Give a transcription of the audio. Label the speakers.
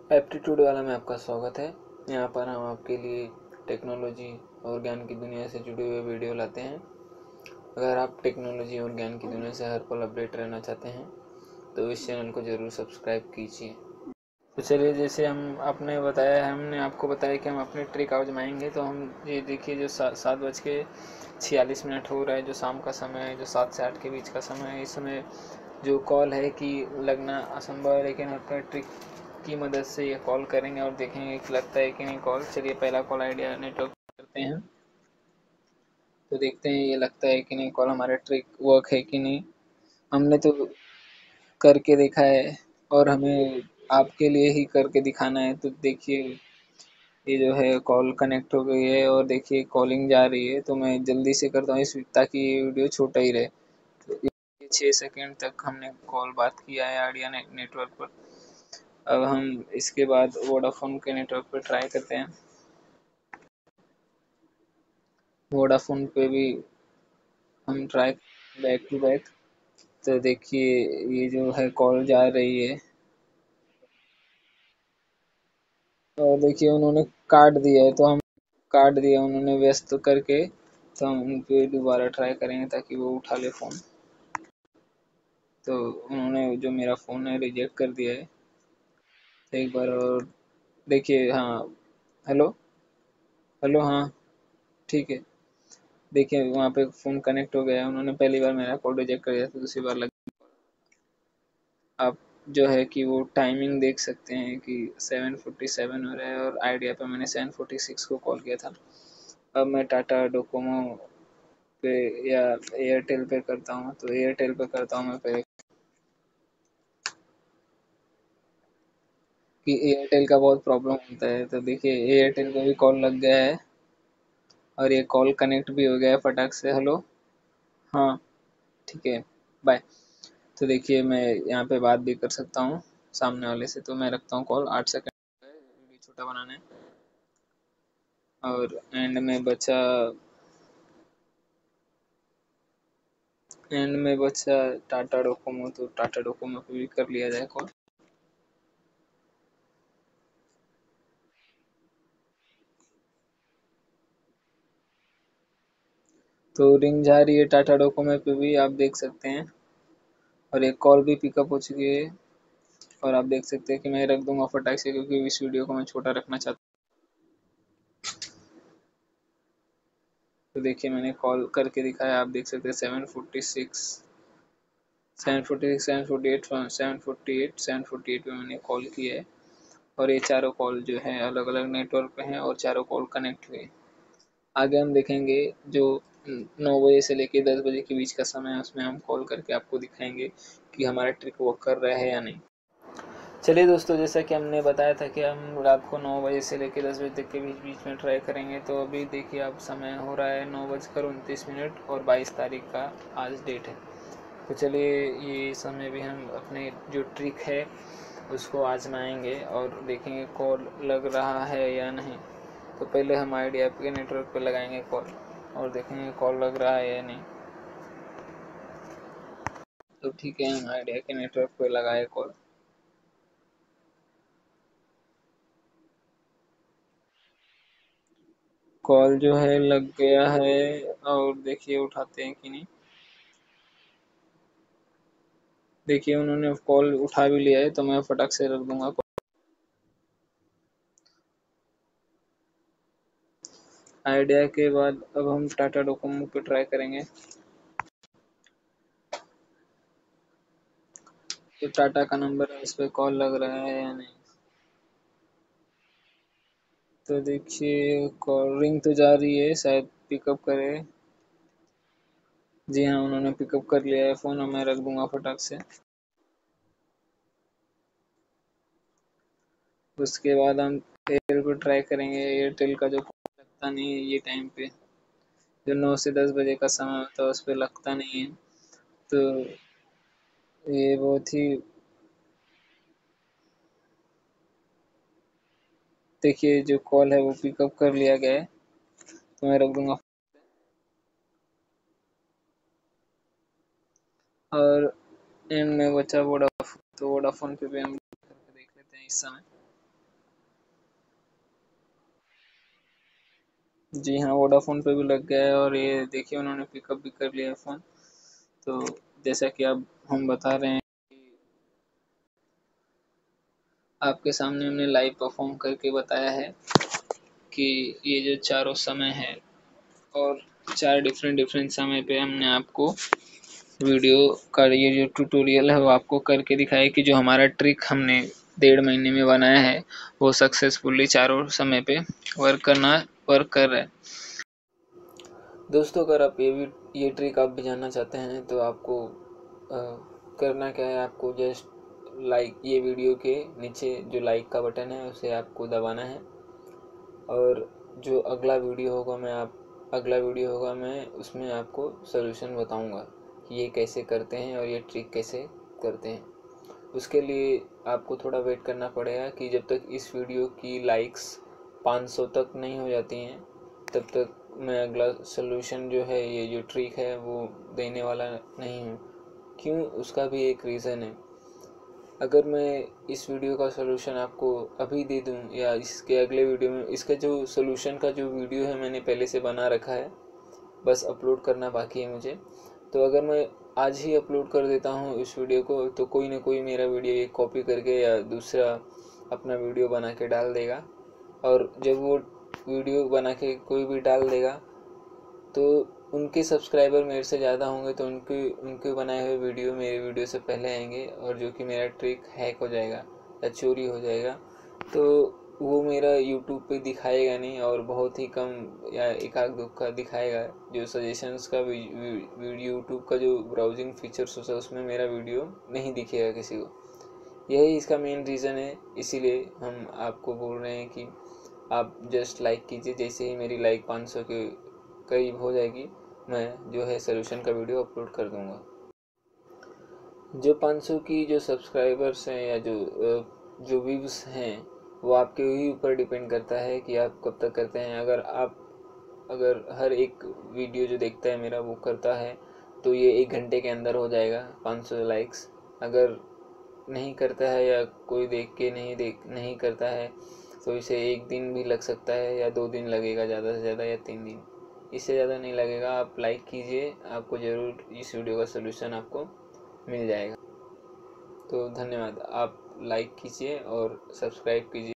Speaker 1: Aptitude वाला में आपका स्वागत है। यहाँ पर हम आपके लिए टेक्नोलॉजी और ज्ञान की दुनिया से जुड़े हुए वीडियो लाते हैं। अगर आप टेक्नोलॉजी और ज्ञान की दुनिया से हर पल अपडेट रहना चाहते हैं तो इस चैनल को ज़रूर सब्सक्राइब कीजिए। तो चलिए, जैसे हमने आपको बताया कि हम अपनी ट्रिक आजमाएंगे। तो हम ये देखिए, जो 7:46 हो रहा है, जो शाम का समय है, जो 7 से 8 के बीच का समय है, इस समय जो कॉल है कि लगना असंभव है, लेकिन अपने ट्रिक की मदद से ये कॉल करेंगे और देखेंगे कि लगता है कि नहीं कॉल। चलिए, पहला कॉल आइडिया नेटवर्क करते हैं तो देखते हैं ये लगता है कि नहीं कॉल, हमारा ट्रिक वर्क है कि नहीं। हमने तो करके देखा है और हमें आपके लिए ही करके दिखाना है। तो देखिए, ये जो है कॉल कनेक्ट हो गई है और देखिए कॉलिंग जा रही है। तो मैं जल्दी से करता हूँ इस ताकि ये वीडियो छोटा ही रहे। तो 6 सेकेंड तक हमने कॉल बात किया है आइडिया नेटवर्क पर। अब हम इसके बाद वोडाफोन के नेटवर्क पर ट्राई करते हैं। वोडाफोन पे भी हम ट्राई बैक टू बैक। तो देखिए, ये जो है कॉल जा रही है और देखिए उन्होंने काट दिया है। तो हम काट दिया उन्होंने व्यस्त करके। तो हम उन पे दोबारा ट्राई करेंगे ताकि वो उठा ले फ़ोन। तो उन्होंने जो मेरा फ़ोन है रिजेक्ट कर दिया है। तो एक बार और देखिए। हाँ, हेलो हेलो, हाँ ठीक है। देखिए वहाँ पे फ़ोन कनेक्ट हो गया है। उन्होंने पहली बार मेरा कॉल रिजेक्ट कर दिया था, दूसरी बार लग। आप जो है कि वो टाइमिंग देख सकते हैं कि 7:47 हो रहा है और आइडिया पे मैंने 7:46 को कॉल किया था। अब मैं टाटा डोकोमो पे या एयरटेल पे करता हूँ। तो एयरटेल पे करता हूँ मैं पहले, कि एयरटेल का बहुत प्रॉब्लम होता है। तो देखिए एयरटेल को भी कॉल लग गया है और ये कॉल कनेक्ट भी हो गया है फटाक से। हेलो, हाँ ठीक है, बाय। तो देखिए मैं यहाँ पे बात भी कर सकता हूँ सामने वाले से। तो मैं रखता हूँ कॉल। 8 सेकंड वीडियो छोटा बनाना है और एंड में बचा टाटा डोकोमो। तो टाटा डोकोमो पे भी कर लिया जाए कॉल। तो रिंग जा रही है टाटा डोकोमो पे भी, आप देख सकते हैं। और एक कॉल भी पिकअप हो चुकी है। और आप देख सकते हैं कि मैं रख दूंगा फटाक से, क्योंकि इस वीडियो को मैं छोटा रखना चाहता हूँ। तो देखिए मैंने कॉल करके दिखाया, आप देख सकते हैं 7:46, 7:46, 7:48, 7:48, 7:48 पे मैंने कॉल किया है। और ये चारों कॉल जो है अलग अलग नेटवर्क पे हैं और चारों कॉल कनेक्ट हुए। आगे हम देखेंगे जो 9 बजे से लेकर 10 बजे के बीच का समय है, उसमें हम कॉल करके आपको दिखाएंगे कि हमारा ट्रिक वर्क कर रहा है या नहीं। चलिए दोस्तों, जैसा कि हमने बताया था कि हम रात को 9 बजे से लेकर 10 बजे तक के बीच बीच में ट्राई करेंगे। तो अभी देखिए अब समय हो रहा है 9:29 और 22 तारीख का आज डेट है। तो चलिए, ये समय भी हम अपने जो ट्रिक है उसको आजमाएंगे और देखेंगे कॉल लग रहा है या नहीं। तो पहले हम आइडिया के नेटवर्क पे लगाएंगे कॉल और देखेंगे कॉल लग रहा है या नहीं। तो ठीक है, हम आइडिया के नेटवर्क पे लगाए कॉल। कॉल जो है लग गया है और देखिए उठाते हैं कि नहीं। देखिए उन्होंने कॉल उठा भी लिया है, तो मैं फटक से रख दूंगा कॉल। आइडिया के बाद अब हम टाटा डोकोमो पे ट्राई करेंगे। तो टाटा का नंबर है, इस पे कॉल लग रहा है या नहीं। तो देखिए कॉल रिंग तो जा रही है, शायद पिकअप करे। जी हाँ, उन्होंने पिकअप कर लिया है फ़ोन और मैं रख दूंगा फटाक से। उसके बाद हम एयरटेल को ट्राई करेंगे। एयरटेल का जो लगता नहीं है ये टाइम पे, जो 9 से 10 बजे का समय होता है उस पर लगता नहीं है। तो ये बहुत ही, देखिए जो कॉल है वो पिकअप कर लिया गया है। तो मैं रख दूंगा। और एंड में बचा वोडाफोन। तो वोडाफोन पे भी हम देख लेते हैं इस समय। जी हाँ, वोडाफ़ोन पे भी लग गया है और ये देखिए उन्होंने पिकअप भी कर लिया है फ़ोन। तो जैसा कि अब हम बता रहे हैं कि आपके सामने हमने लाइव परफ़ॉर्म करके बताया है कि ये जो चारों समय है और 4 डिफ़रेंट समय पे हमने आपको वीडियो का ये जो ट्यूटोरियल है वो आपको करके दिखाया है कि जो हमारा ट्रिक हमने 1.5 महीने में बनाया है वो सक्सेसफुली चारों समय पे वर्क कर रहा है।
Speaker 2: दोस्तों, अगर आप ये ट्रिक आप भी जानना चाहते हैं तो आपको करना क्या है, आपको जस्ट ये वीडियो के नीचे जो लाइक का बटन है उसे आपको दबाना है। और जो अगला वीडियो होगा मैं उसमें आपको सलूशन बताऊंगा कि ये कैसे करते हैं और ये ट्रिक कैसे करते हैं। उसके लिए आपको थोड़ा वेट करना पड़ेगा कि जब तक इस वीडियो की लाइक्स 500 तक नहीं हो जाती हैं तब तक मैं अगला सलूशन जो है, ये जो ट्रिक है वो देने वाला नहीं हूँ। क्यों, उसका भी एक रीज़न है। अगर मैं इस वीडियो का सलूशन आपको अभी दे दूँ या इसके अगले वीडियो में, इसका जो सलूशन का जो वीडियो है मैंने पहले से बना रखा है, बस अपलोड करना बाकी है मुझे। तो अगर मैं आज ही अपलोड कर देता हूँ इस वीडियो को तो कोई ना कोई मेरा वीडियो ये कॉपी करके या दूसरा अपना वीडियो बना के डाल देगा। और जब वो वीडियो बना के कोई भी डाल देगा तो उनके सब्सक्राइबर मेरे से ज़्यादा होंगे तो उनके उनके बनाए हुए वीडियो मेरे वीडियो से पहले आएंगे और जो कि मेरा ट्रिक हैक हो जाएगा या चोरी हो जाएगा। तो वो मेरा यूट्यूब पे दिखाएगा नहीं और बहुत ही कम या एक आध दो का दिखाएगा। जो सजेशंस का वीडियो यूट्यूब का जो ब्राउजिंग फीचर्स होता है उसमें मेरा वीडियो नहीं दिखेगा किसी को। यही इसका मेन रीज़न है। इसीलिए हम आपको बोल रहे हैं कि आप जस्ट लाइक कीजिए। जैसे ही मेरी लाइक 500 के करीब हो जाएगी मैं जो है सलूशन का वीडियो अपलोड कर दूंगा। जो 500 की जो सब्सक्राइबर्स हैं या जो व्यूज़ हैं वो आपके ही ऊपर डिपेंड करता है कि आप कब तक करते हैं। अगर हर एक वीडियो जो देखता है मेरा वो करता है तो ये 1 घंटे के अंदर हो जाएगा 500 लाइक्स। अगर नहीं करता है या कोई देख के नहीं करता है तो इसे 1 दिन भी लग सकता है या 2 दिन लगेगा ज़्यादा से ज़्यादा, या 3 दिन, इससे ज़्यादा नहीं लगेगा। आप लाइक कीजिए, आपको ज़रूर इस वीडियो का सलूशन आपको मिल जाएगा। तो धन्यवाद। आप लाइक कीजिए और सब्सक्राइब कीजिए।